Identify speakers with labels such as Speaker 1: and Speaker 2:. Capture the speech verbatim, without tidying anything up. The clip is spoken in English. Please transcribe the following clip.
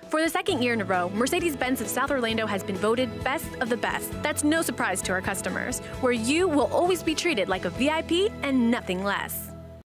Speaker 1: For the second year in a row, Mercedes-Benz of South Orlando has been voted Best of the Best. That's no surprise to our customers, where you will always be treated like a V I P and nothing less.